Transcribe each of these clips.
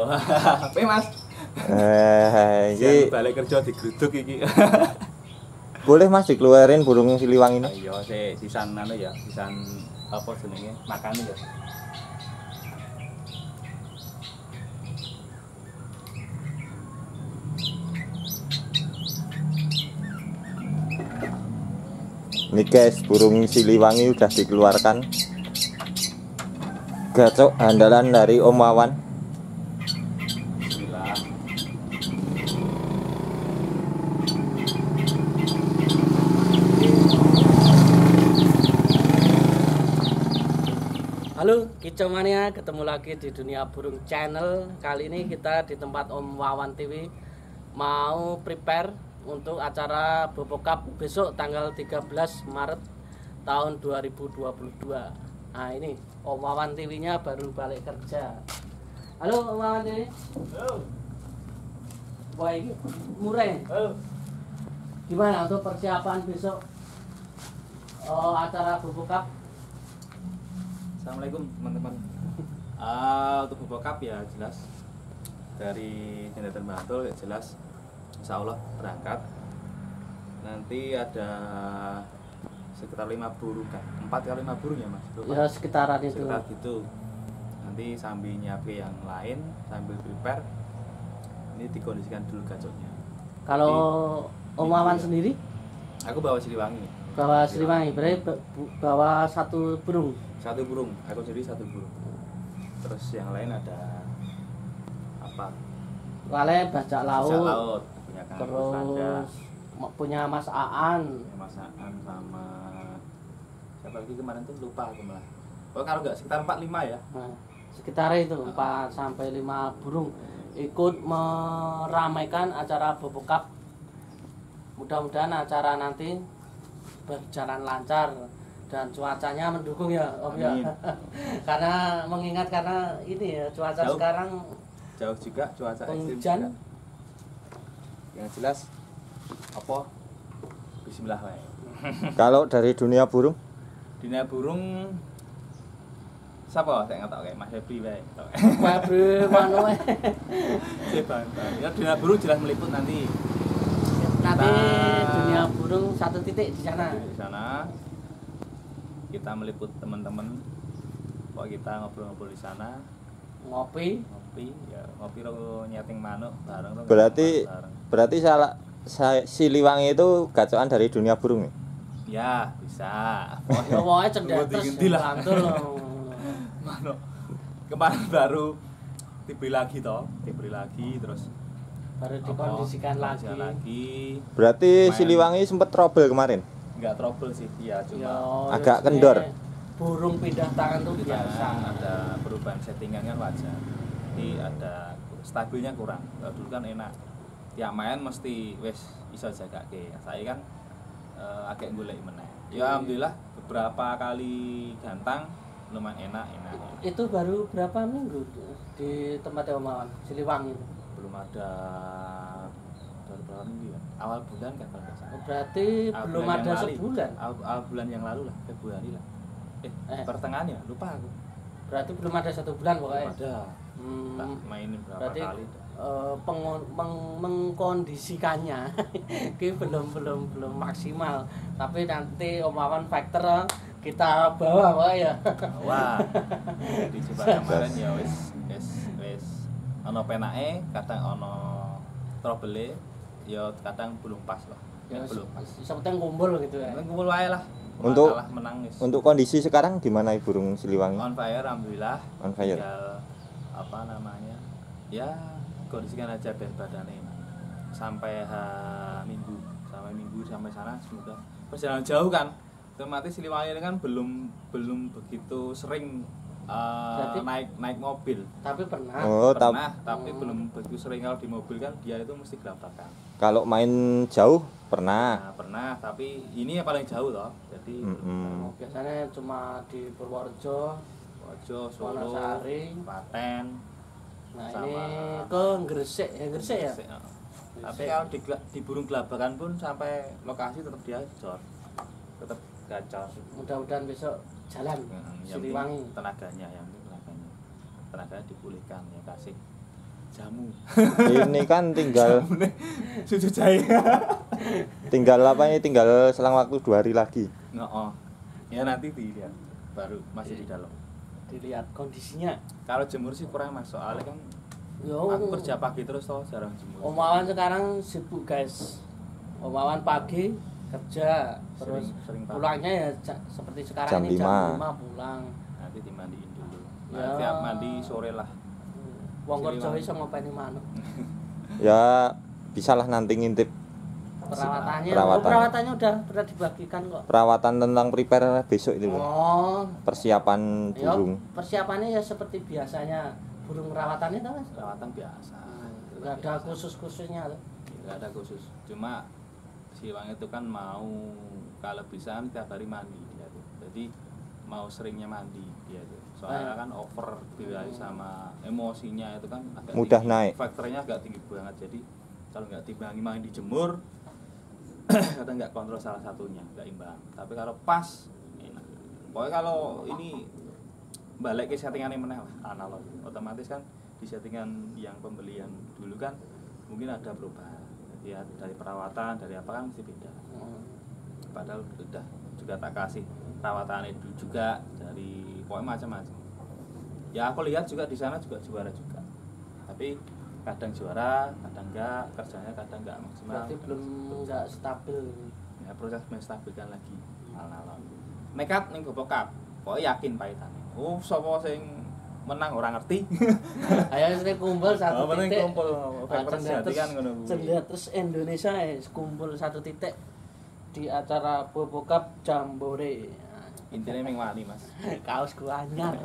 Apa Mas? Iki balik kerja digeruduk iki. boleh Mas dikeluarin burung siliwangi ini? Iya, sisan anu ya, sisan apa jenenge? Makane ya. Ini guys, burung siliwangi udah dikeluarkan. Gacok andalan dari Om Wawan. Bismillah. Halo Kicau Mania, ketemu lagi di Dunia Burung Channel. Kali ini kita di tempat Om Wawan TV mau prepare untuk acara Bobo Cup besok tanggal 13 Maret tahun 2022. Nah ini Om Wawan TV-nya baru balik kerja. Halo Om Wawan TV. Halo. Wah ini murah. Halo. Gimana untuk persiapan besok acara Bobo Cup? Assalamualaikum teman-teman. Untuk Bobo Cup ya jelas dari Jembatan Bantul ya jelas Insya Allah berangkat. Nanti ada sekitar 5 burung kan, 4 kali 5 burung ya Mas? Ya sekitaran itu. Sekitar gitu. Nanti sambil nyiapin yang lain, sambil prepare. Ini dikondisikan dulu gacoknya. Kalau Om Wawan sendiri? Aku bawa Siliwangi. Bawa Siliwangi, berarti bawa satu burung. Satu burung, aku jadi satu burung. Terus yang lain ada apa? Lale bajak laut. Bajak laut, punya Kang Agus ada. Terus punya Mas Aan. Mas Aan sama siapa lagi kemarin tuh lupa aku malah. Oh kalau nggak sekitar 4-5 ya. Nah, sekitar itu 4 sampai 5 burung ikut meramaikan acara Bobo Cup. Mudah-mudahan acara nanti berjalan lancar dan cuacanya mendukung ya Om ya. Karena mengingat karena ini ya cuaca Jauh. sekarang Jauh juga cuaca ekstrim hujan. juga. Yang jelas apa? Bismillah wae. Kalau dari dunia burung, Dunia burung siapa saya nggak tahu kayak Mas Febri wae. Febri mano wae. Ya dunia burung jelas meliput nanti. Nanti dunia burung satu titik di sana. Di sana kita meliput teman-teman. Kok kita ngobrol-ngobrol di sana, Ngopi. ngopi ro nyeting manuk bareng ro. berarti siliwangi itu gacokan dari dunia burung ya? Ya, bisa. Ya wae cendet terus Ganti lah. mantul. Manuk. Kemarin baru dibeli lagi terus Baru dikondisikan kondisikan lagi. Berarti Main. siliwangi sempet trouble kemarin. Enggak trouble sih, ya Ya, cuma agak biasanya kendor. Burung pindah tangan tuh biasa. ada perubahan settingan kan wajar. Jadi ada stabilnya kurang. Kalau dulu kan enak. Tiap main mesti wes iso jagake. Saya kan agak golek meneh. Ya alhamdulillah beberapa kali gantang lumayan enak. Itu baru berapa minggu di tempat Om Wawan Siliwangi itu? Belum ada baru berapa minggu ya? Awal bulan kan kalau nggak salah. Berarti Awal belum bulan ada yang lalu. sebulan. Awal bulan yang lalu lah, Februari lah. Pertengahan ya, lupa aku. Berarti belum ada 1 bulan pokoknya. Belum ada. Hmm, Tak mainin berapa berarti kali. mengkondisikannya ini belum maksimal. Tapi nanti Om Wawan Factor kita bawa Pak ya. Wah. Dicoba kemarin ya wis ono penake, kadang ono trouble ya kadang belum pas loh. Ya, Belum pas. seperti ngumpul gitu ya. Kumpul wae lah. Untuk- Kalah menang wis. Untuk kondisi sekarang gimana burung siliwangi? On fire alhamdulillah. On fire. Tinggal apa namanya? Ya kondisikan aja biar badannya enak. Sampai minggu sampai sana semoga perjalanan jauh kan. Otomatis Siliwangi ini kan belum begitu sering Berarti- naik mobil. Tapi pernah. Oh, Pernah, tapi belum begitu sering. Kalau di mobil kan dia itu mesti gelabakan. kalau main jauh pernah. Nah, pernah, tapi ini yang paling jauh toh. Jadi Biasanya cuma di Purworejo, Wojo, Solo, Wonosari. Klaten. nah Sama- ini ke Gresik ya. Gresik, ya. Tapi kalau di burung gelabakan pun sampai lokasi tetap dia jor, tetap gacor. Mudah-mudahan besok jalan Yang Siliwangi. penting tenaganya, yang penting tenaganya dipulihkan ya kasih. jamu. Ini kan tinggal Susu jahe. tinggal apa ini? Tinggal selang waktu 2 hari lagi. Oh. Ya nanti dilihat. Baru masih di dalam. Dilihat kondisinya. Kalau jemur sih kurang Mas, soalnya kan Yo, aku kerja pagi terus toh jarang jemur. Om Wawan sekarang sibuk guys. Om Wawan pagi kerja terus Sering pagi. pulangnya ya seperti sekarang Jam ini 5. jam 5 pulang. Nanti dimandiin dulu. Ya. Nah, tiap mandi sore lah. Wong Siliwangi. kerja iso ngopeni manuk. Ya bisalah nanti ngintip Perawatannya, Perawatan. perawatannya udah pernah dibagikan kok. perawatan tentang prepare besok itu loh. Oh, Persiapan yo, burung. persiapannya ya seperti biasanya burung perawatannya tuh Mas. Perawatan biasa. Enggak ada khusus-khususnya tuh. Enggak ada khusus. Cuma Siliwangi itu kan mau kalau bisa tiap hari mandi dia tuh. Jadi mau seringnya mandi dia tuh. Soalnya kan over sama emosinya itu kan agak Mudah tinggi. naik. Faktornya agak tinggi banget. Jadi kalau nggak timbangi main dijemur kadang nggak kontrol salah satunya, nggak imbang. Tapi kalau pas enak. Pokoknya kalau ini balik ke settingannya meneh lah, analog. Otomatis kan di settingan yang pembelian dulu kan mungkin ada perubahan. Jadi ya, dari perawatan, dari apa kan mesti beda. Padahal udah juga tak kasih perawatan itu juga dari pokoknya macam-macam. Ya aku lihat juga di sana juga juara juga. Tapi kadang juara, kadang enggak, kerjanya kadang enggak maksimal. Berarti belum enggak stabil. Ya proses menstabilkan lagi alon-alon. Nekat ning Gopo Cup. Pokoknya yakin paitane. Oh, sapa sing menang ora ngerti. Ayo sering kumpul satu Penting titik. kumpul faktor sejati kan ngono kuwi. Cendetus Indonesia kumpul satu titik di acara Bobo Cup Jambore. Intine ming wani, Mas. Kaosku anyar.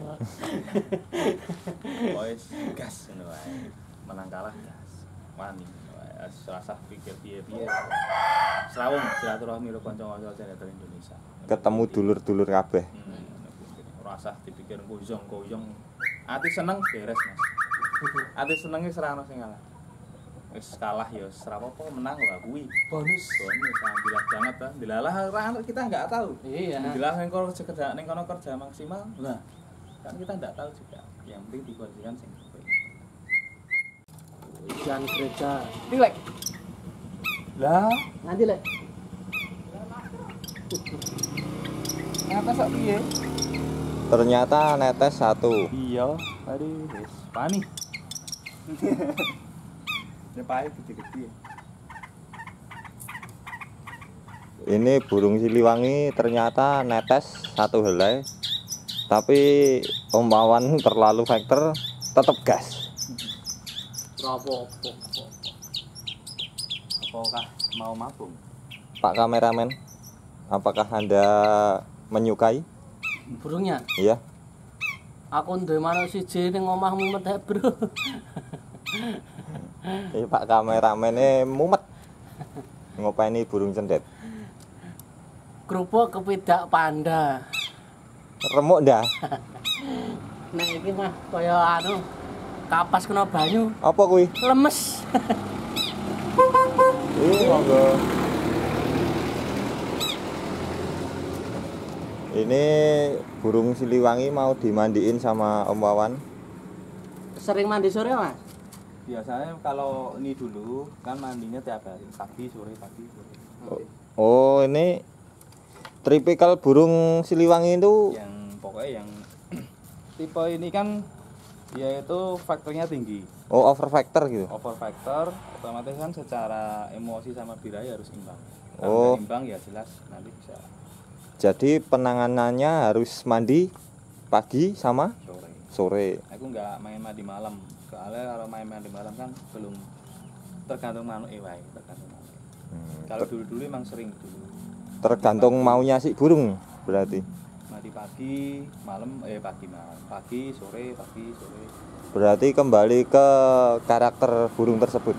Wes gas ngono wae. Menang kalah gas. Wani. Rasa pikir piye-piye. Srawung silaturahmi karo kanca-kanca channel Indonesia. Ketemu dulur-dulur kabeh. Rasa dipikir koyong-koyong. Ati seneng beres, Mas. Ati seneng wis ora ono sing kalah. Wis kalah ya wis ora apa-apa, menang ora kuwi. Bonus. Bonus alhamdulillah banget ta. Dilalah kita enggak tahu. Iya. Dilalah ning kono kerja ning kono kerja maksimal. Lah, kan kita enggak tahu juga. Yang penting dikondisikan sing terbaik. Ujian gereja. Dilek. Lah, Nanti lek. ngapa sok piye? Ternyata netes 1. Iya, aduh wis pani. Ya pae gede-gede. Ini burung Siliwangi ternyata netes 1 helai. Tapi Om Wawan terlalu faktor, tetap gas. Rapopo. Apakah mau mabung? Pak kameramen, apakah Anda menyukai? Burungnya. Iya. Aku duwe manuk siji ning omahmu metek, Bro. Pak kameramennya mumet ngopeni burung cendet. Kerupuk kepidak panda. Remuk dah. Nek iki mah kaya anu kapas kena banyu, Apa kuwi? lemes. Monggo. Ini burung Siliwangi mau dimandiin sama Om Wawan. Sering mandi sore, Mas? Biasanya kalau ini dulu kan mandinya tiap hari, pagi sore. Oh, ini tipikal burung Siliwangi itu. Yang pokoknya yang tipe ini kan dia itu faktornya tinggi. Oh, over factor gitu. Over factor otomatis kan secara emosi sama birahi harus imbang. Oh. Kalau nggak imbang ya jelas nanti bisa Jadi penanganannya harus mandi pagi sama sore. sore. Aku nggak main mandi malam. Soalnya kalau main mandi malam kan belum tergantung manuk wae, tergantung manuk. Kalau dulu emang sering dulu. Tergantung maunya si burung berarti. Mandi pagi, malam pagi, sore. Berarti kembali ke karakter burung tersebut.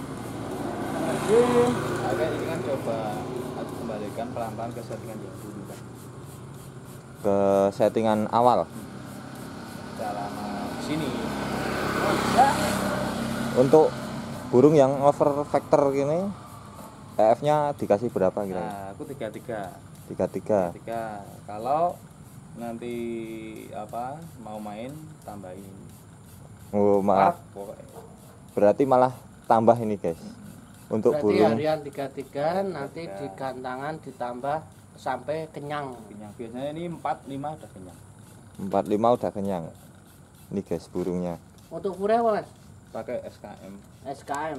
Agak ini kan coba aku kembalikan pelan-pelan ke settingan yang dulu kan. Ke settingan awal. Selama sini Untuk burung yang over factor gini, EF-nya dikasih berapa kira-kira? nah, aku 33. 33. Kalau nanti mau main tambahin Oh, maaf. pokoknya berarti malah tambah ini guys. Untuk berarti burung harian 33 nanti di gantangan ditambah sampai kenyang. Kenyang. Biasanya ini 4-5 udah kenyang. 4-5 udah kenyang. Ini guys burungnya. Untuk fure apa Mas? Pakai SKM. SKM.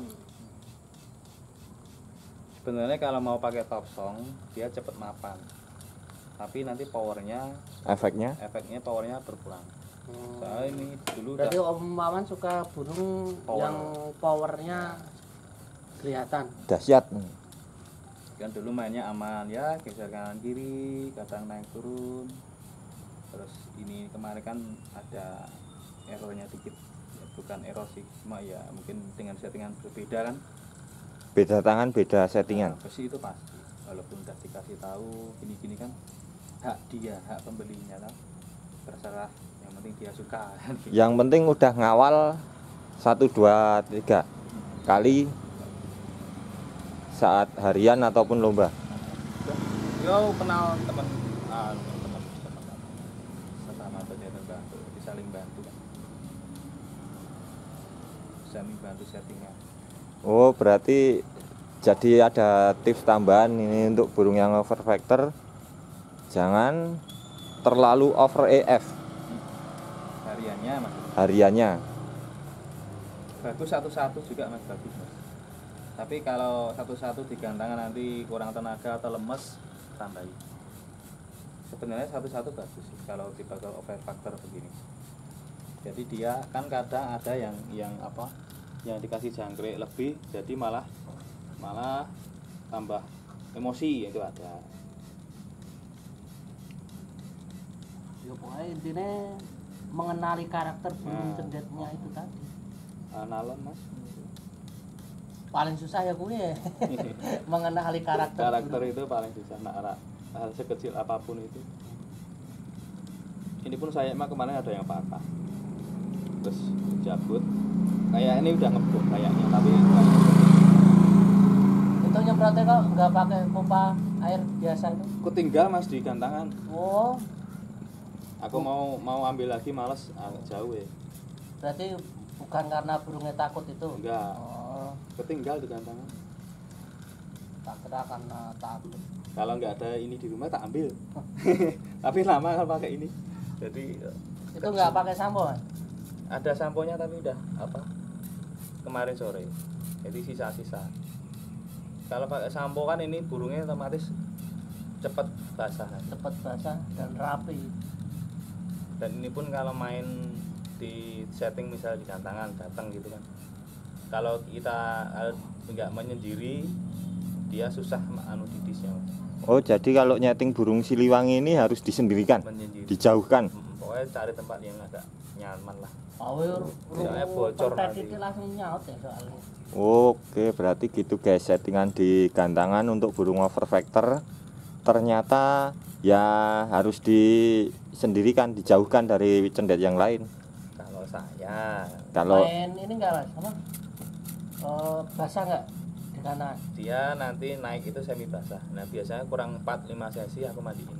Sebenarnya kalau mau pakai top song dia cepet mapan. Tapi nanti Efeknya powernya berkurang. Soalnya ini dulu Berarti Om Wawan suka burung yang powernya kelihatan. dahsyat. kan dulu mainnya aman ya, geser kanan kiri, kadang naik turun. Terus ini kemarin kan ada errornya dikit, ya, bukan error sih, cuma ya mungkin dengan settingan berbeda kan. Beda tangan, beda settingan. Nah, besi itu pasti, walaupun udah dikasih tahu gini-gini kan hak dia, hak pembelinya kan, terserah, yang penting dia suka. Yang penting udah ngawal 1, 2, 3 kali saat harian ataupun lomba. Yo kenal teman sesama saja bantu, saling bantu kan. Saling bantu settingan. Oh, berarti jadi ada tips tambahan ini untuk burung yang over factor, jangan terlalu over EF Hariannya mas. hariannya. Bagus satu-satu juga mas, bagus mas. Tapi kalau satu-satu di gantangan nanti kurang tenaga atau lemes, tambahin. Sebenarnya satu-satu bagus sih kalau dibakar over factor begini. Jadi dia kan kadang ada yang apa, yang dikasih jangkrik lebih, jadi malah tambah emosi, itu ada. Ya pokoknya intinya mengenali karakter burung cendetnya itu tadi. Nalon mas. Paling susah ya gue mengenali karakter burung. Itu paling susah. Nah, hal sekecil apapun itu. Ini pun saya mah kemarin ada yang patah, terus cabut. Kayak ini udah ngebuk kayaknya, tapi Itu nyemprotnya kok nggak pakai pompa air biasa itu? ketinggal mas di gantangan. Oh, Aku mau ambil lagi males, agak jauh ya. berarti bukan karena burungnya takut itu? Enggak, Oh, ketinggal di gantangan. tak kira karena takut. Kalau nggak ada ini di rumah tak ambil. Tapi lama kalau pakai ini. Jadi Itu nggak pakai sampo kan? ada samponya tapi udah apa? Kemarin sore. Jadi sisa-sisa. Kalau pakai sampo kan ini burungnya otomatis cepat basah. Cepat basah dan rapi. Dan ini pun kalau main di setting misalnya di gantangan datang gitu kan, kalau kita nggak menyendiri dia susah didisnya. Oh, jadi kalau nyeting burung siliwangi ini harus disendirikan, Menyendiri. dijauhkan. Pokoknya cari tempat yang agak nyaman lah. Power Soalnya bocor nanti. itu langsung nyaut ya soalnya. Oke, berarti gitu guys settingan di gantangan untuk burung over factor. Ternyata ya harus disendirikan, dijauhkan dari cendet yang lain. Kalau saya Kalau Main ini enggak mas? Apa? Basah nggak di kanan? dia nanti naik itu semi basah. Nah biasanya kurang 4-5 sesi aku mandiin.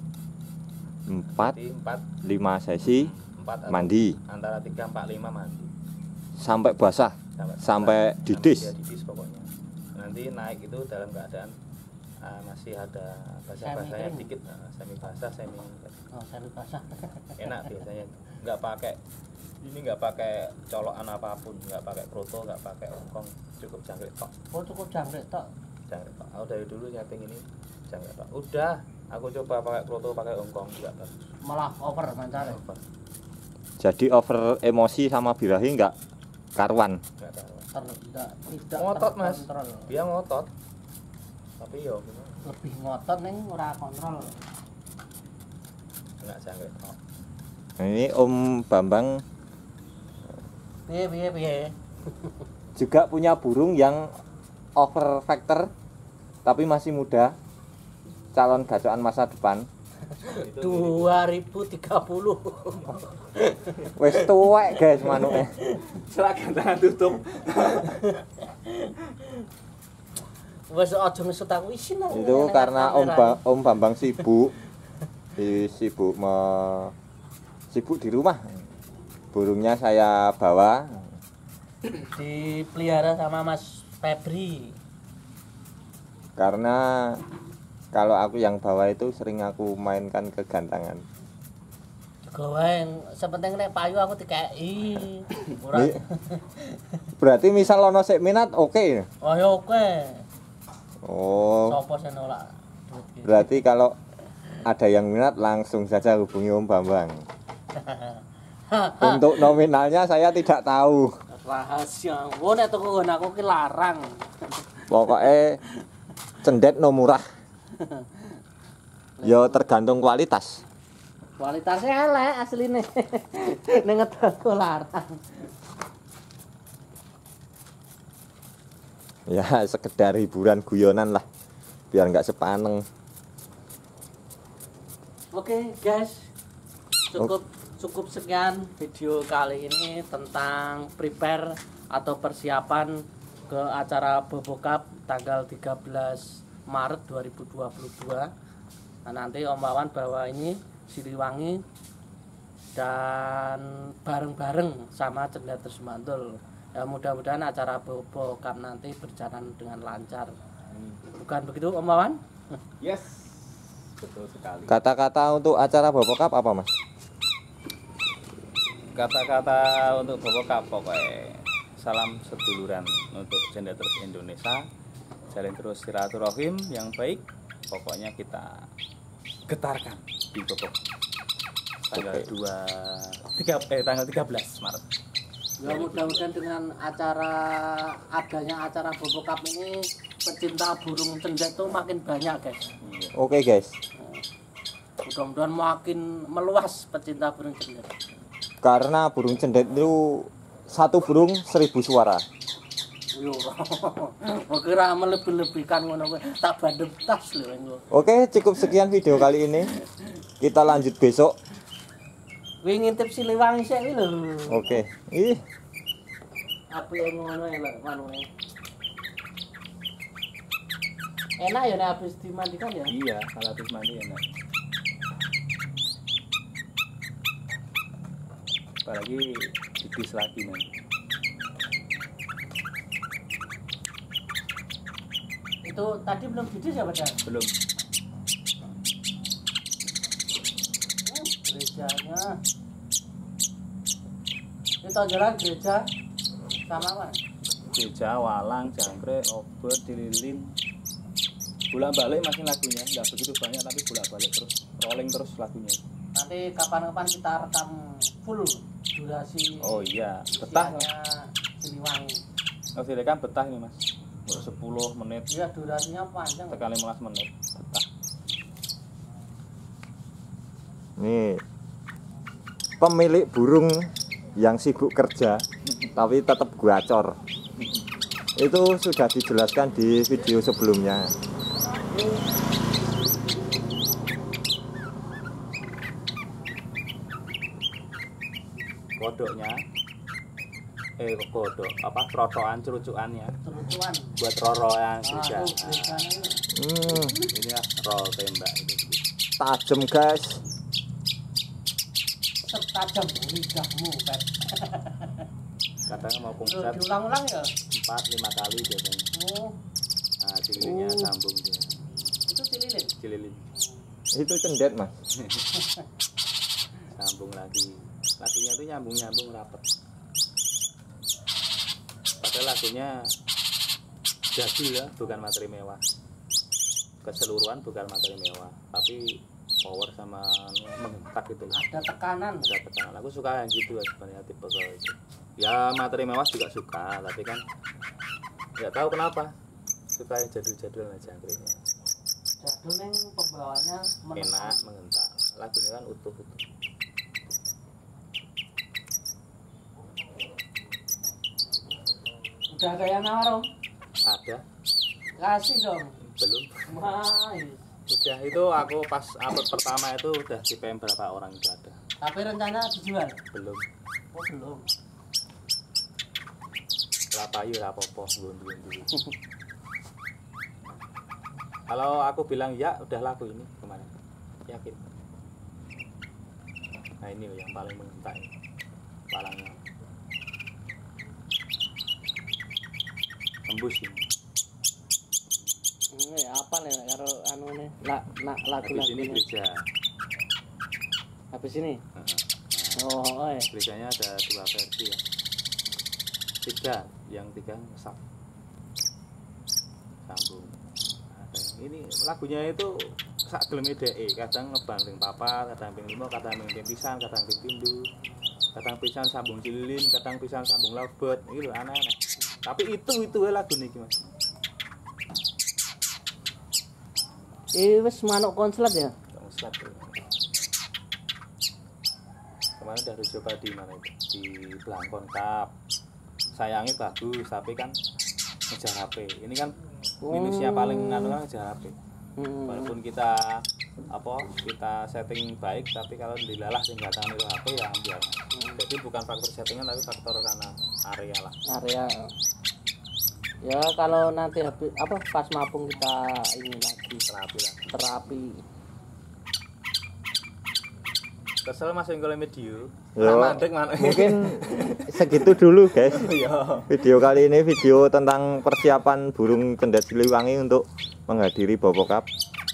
4, Jadi 4 5 sesi 4 mandi antara 3-4-5 mandi sampai basah, sampai didis. dia didis pokoknya. Nanti naik itu dalam keadaan masih ada basah-basahnya Semi dikit, semi basah, semi Oh, semi basah. enak biasanya. Nggak pakai colokan apapun, nggak pakai proto, nggak pakai ongkong, cukup jangkrik tok. Oh, cukup jangkrik tok. Jangkrik tok. Aku dari dulu nyeting ini jangkrik tok. Udah, aku coba pakai proto, pakai ongkong, nggak bagus. Malah over mancare. Jadi over emosi sama birahi nggak karuan. Nggak tahu. Tidak Ngotot mas, terkontrol. dia ngotot. Tapi yo gimana? Lebih ngotot neng ora kontrol. Nggak jangkrik tok. Nah, ini Om Bambang Piye. juga punya burung yang over factor tapi masih muda, calon gacoan masa depan. 2030. Wes tuwek guys manuke. Setelah gantangan tutup. Wes aja mesut aku isin. Itu karena Om Bambang sibuk sibuk di rumah. Burungnya saya bawa dipelihara sama Mas Febri. Karena kalau aku yang bawa itu sering aku mainkan ke gantangan. Gawe yang sepenting nek payu aku dikeki. Ora. Berarti misal ono sik minat oke. Oh ya oke. Oh, Sopo sing nolak duit iki? berarti kalau ada yang minat langsung saja hubungi Om Bambang. Untuk nominalnya saya tidak tahu. Rahasia. Oh nek tuku nggon aku ki larang. Pokoknya cendet no murah. Ya tergantung kualitas. Kualitasnya elek asline. Ning ngedoku larang. Ya sekedar hiburan guyonan lah. Biar nggak sepaneng. Oke, guys. Cukup sekian video kali ini tentang prepare atau persiapan ke acara Bobo Cup tanggal 13 Maret 2022. Nah, nanti Om Wawan bawa ini Siliwangi dan bareng-bareng sama Cendet Mantul. Ya mudah-mudahan acara Bobo Cup nanti berjalan dengan lancar. Bukan begitu Om Wawan? Yes, betul sekali. Kata-kata untuk acara Bobo Cup apa Mas? Kata-kata untuk Bobo Cup pokoknya salam seduluran untuk Cendetres Indonesia. Jalin terus silaturahim yang baik. Pokoknya kita getarkan di Bobo tanggal 13 Maret. Ya mudah-mudahan dengan adanya acara Bobo Cup ini pecinta burung cendet tuh makin banyak guys. Oke guys. Mudah-mudahan makin meluas pecinta burung cendet. Karena burung cendet itu satu burung 1000 suara. Yo, kira melebih-lebihkan ngono kowe tak bandem tas lho engko. Oke, cukup sekian video kali ini. Kita lanjut besok. Kuwi ngintip Siliwangi sik iki lho. Oke. Ih, Apike ngono ya lho manune. Enak ya nek habis dimandikan ya. Iya, kalau habis mandi enak. Apalagi dibis lagi nih. Itu tadi belum didis ya padahal. Belum. Gerejanya. Itu jalan gereja sama apa? Gereja, walang, jangkrik, obor, dililin. Bolak-balik masih lagunya, nggak begitu banyak tapi bolak-balik terus, rolling terus lagunya. Nanti kapan-kapan kita rekam full durasi. Oh iya, betah. isiannya Siliwangi. Oh, direkam betah ini mas. 10 menit, Iya durasinya panjang. sekali 15 menit, betah. nih pemilik burung yang sibuk kerja tapi tetap gacor. Itu sudah dijelaskan di video sebelumnya. Kodoknya, kodok, apa, trotoan, cerucuannya Terucuan. buat roroan juga. Tuh gerejanya ini. Ini ya, roll tembak itu. Tajam guys. Setajam lidahmu, Pep. Kadang mau Terus konsep diulang-ulang ya? 4-5 kali biasanya. Oh, Nah, cililinnya sambung dia. itu cililin. Cililin, Itu cendet mas. sambung lagi. Lagunya itu nyambung rapet. Padahal lagunya jadul ya, bukan materi mewah. Keseluruhan bukan materi mewah, tapi power sama menghentak gitu loh. Ada tekanan. Ada tekanan. Aku suka yang gitu ya sebenarnya, tipe kalau itu. Ya materi mewah juga suka, tapi kan nggak tahu kenapa suka yang jadul-jadul aja jangkriknya. Jadul yang pembawanya Enak, menghentak. Lagunya kan utuh. Udah ada yang nawar, Om? Ada, Kasih dong. belum. Mas. Udah itu aku pas upload pertama itu udah di PM berapa orang itu ada. Tapi rencana dijual? Belum. Oh, belum. Rapayu rapopo dulu. Kalau aku bilang ya udah laku ini kemarin. Yakin. Nah ini loh yang paling menghentak ini. Palangnya. tembus ini. Apa nih karo anu nih lagu Habis ini gereja. Habis ini Nah, gerejanya ada 2 versi ya. 3, yang 3 ngesap sambung. Ada yang ini lagunya itu sak geleme dheke, kadang ngebanding papat, kadang ping 5, kadang ping pisan, kadang ping pindho, kadang pisan sambung cililin, kadang pisan sambung lobot. Iki lho aneh-aneh. Tapi itu wae lagu niki Mas. Wis manuk konslet ya? Konslet. Kemarin udah coba di mana itu? Di Blangkon Cup. Sayangnya bagus, tapi kan ngejar HP. Ini kan minusnya paling anu kan ngejar HP. Walaupun kita setting baik, tapi kalau dilalah tinggalkan itu HP ya biar. Jadi bukan faktor settingan tapi faktor karena area lah. Area. Ya kalau nanti habis pas mapung kita ini lagi terapi. Kesel Mas yang video. Yo, mungkin segitu dulu guys. Video kali ini video tentang persiapan burung cendet Siliwangi untuk menghadiri Bobo Cup.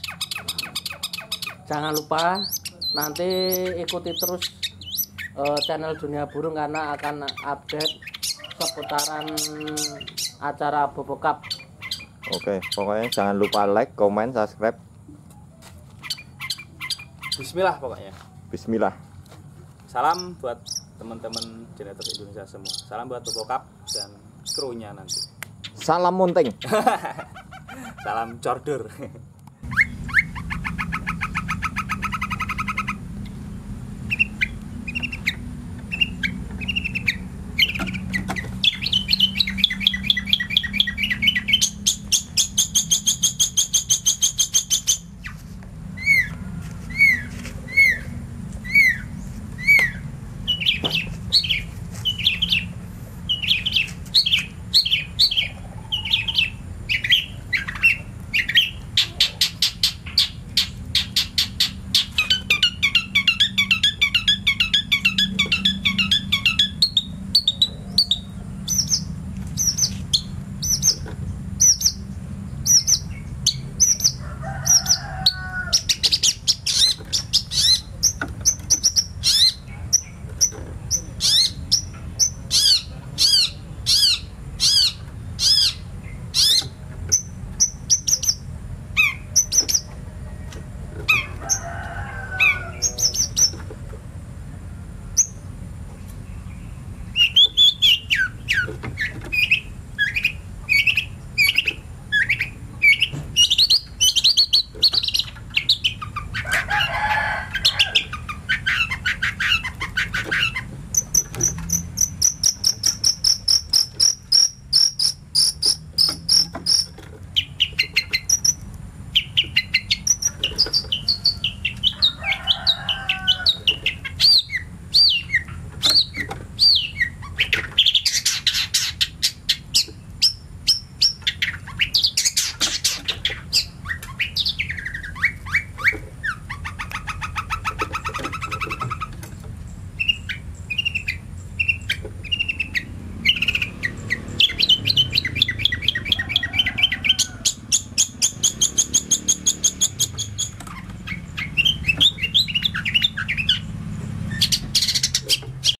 Jangan lupa nanti ikuti terus channel Dunia Burung karena akan update seputaran acara Bobo Cup. Oke, pokoknya jangan lupa like, comment, subscribe. Bismillah pokoknya. Bismillah. Salam buat teman-teman generator Indonesia semua. Salam buat Bobo Cup dan krunya nanti. Salam munting. Salam cordur.